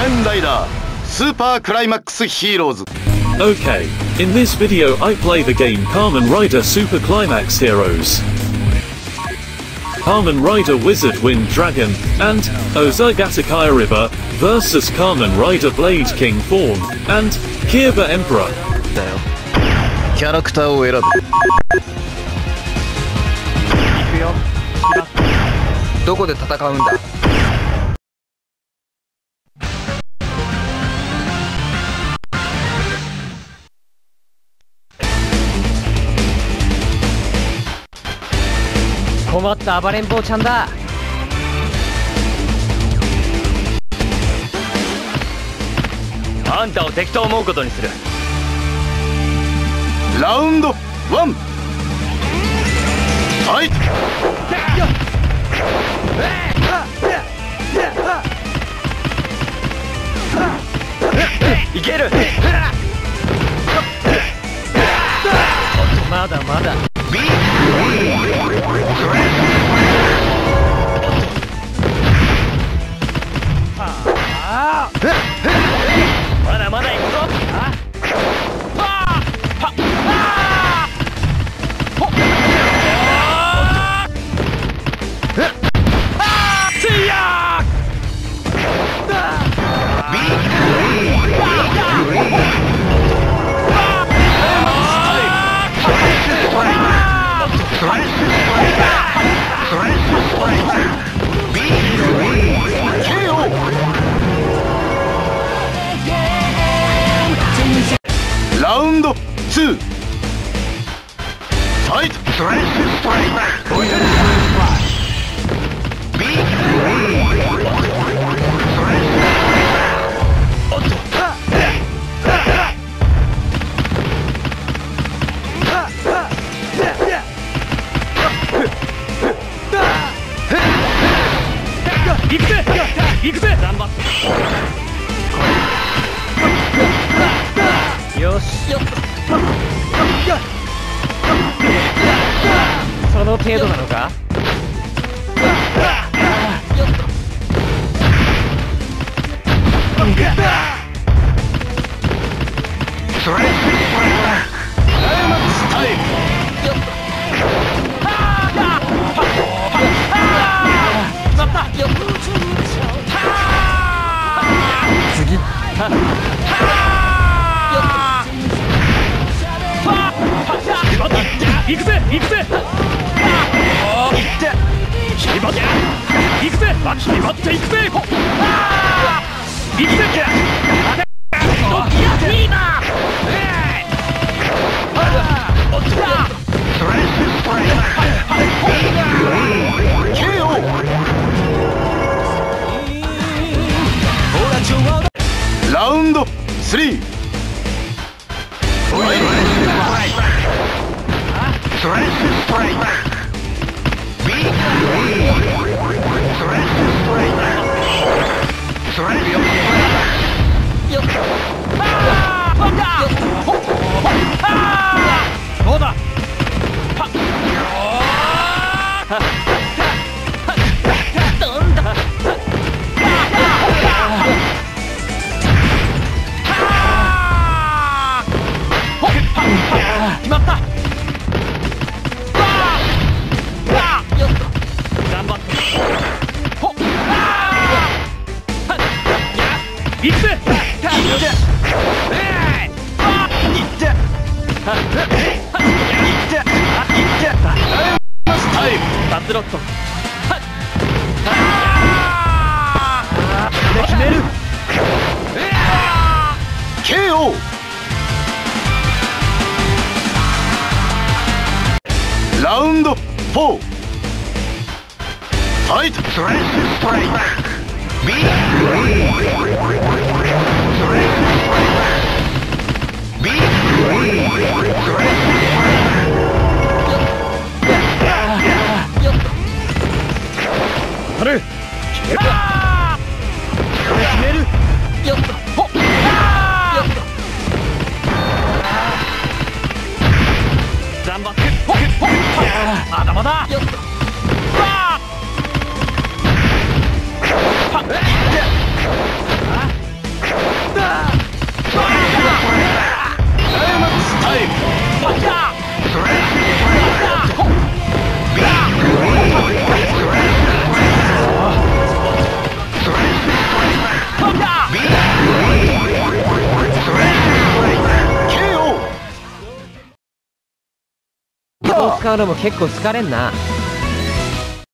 面ライダースーパークライマックスヒーローズ。 Okay, in this video I play the game Kamen Rider Super Climax Heroes. Kamen Rider Wizard Wind Dragon and OOO Gatakiriba vs Kamen Rider Blade King Fawn and Kiva Emperor. だよ。キャラクターを選ぶ。行くよ。どこで戦うんだ。 困った暴れん坊ちゃんだ。あんたを敵と思うことにする。 ラウンド1ファイト。 いける。まだまだ。まだまだ行くぞ。 ラウンド2ファイト。 行くぜ行くぜ。頑張って。よし。その程度なのか。次。行くぜ行くぜ。決まって行くぜ。決まって行くぜ。行くぜ。いいな。 ラウンド3 どうだ。どんだ。決まった。頑張って。行くぜ。バツロット。決める。 KO。ラウンド4ファイト。 決める。よっと。頑張って。まだまだ。 使うのも結構疲れんな。